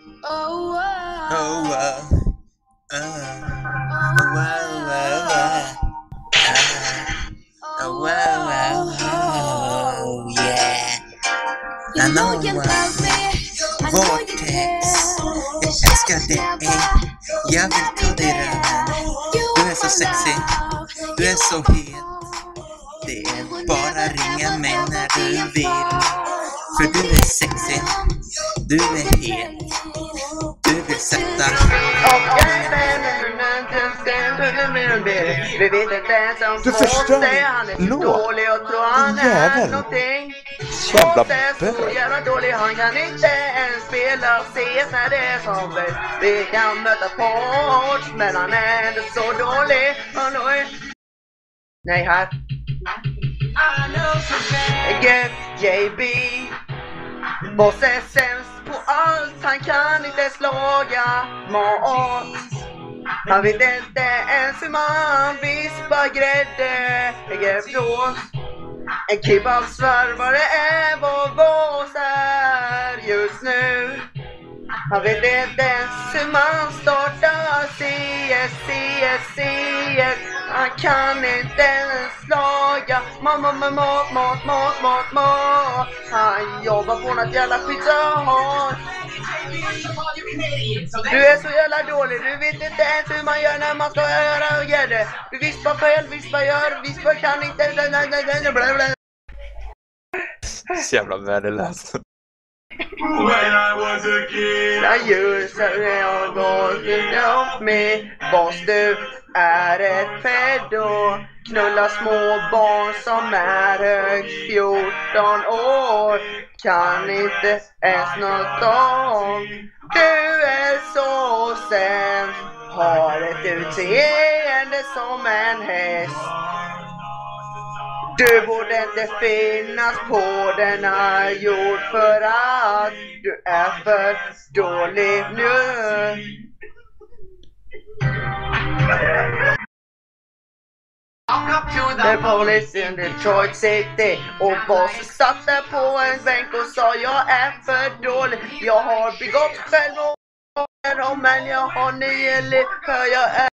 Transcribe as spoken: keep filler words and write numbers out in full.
Oh, wow. Oh, wow. Oh, wow, wow, wow. Oh, wow, wow, wow. Yeah. I know what. Vortex. Jag älskar dig. Jag vill ta dig röven. Du är så sexy. Du är så het. Det är bara ringa mig när du vill. För du är sexy. Du är het. Du vill sätta. Vi vet inte ens om Du förstör Måste, han är låt. dålig och tror han Din är jävel. någonting. Jävla Måste är så bög. jävla dålig, han kan inte ens spela C S när det är som bäst. Vi kan möta Ports, men han är ändå så dålig. Han är... Nej, här. Get J B. Boss är sämst på allt, han kan inte slaga mat. Han vet inte ens hur man vispar grädde. Äggebrås. En kebabsvarvare är vad Boss är just nu. Han vet inte ens hur man startar C S, C S, C S. Han kan inte ens laga mat, mat, mat, mat, mat, mat, mat, mat. Han jobbar på något jävla pizza-hot. Du är så jävla dålig, du vet inte ens hur man gör när man ska göra och gör det. Du vispar fel, vispar gör, vispar kan inte, blablabla. Så jävla värdelöst. When I was a kid, I used to know you know me. Boss, du är ett pedo. Knulla små barn som är högst fjorton år. Kan inte ens något om. Du är så sämst. Har ett utseende som en häst. Du borde inte finnas på denna jord för att du är för dålig nu. The police in Detroit City och Boss satt där på en bänk och sa jag är för dålig. Jag har begått självmord men jag har nio liv för jag är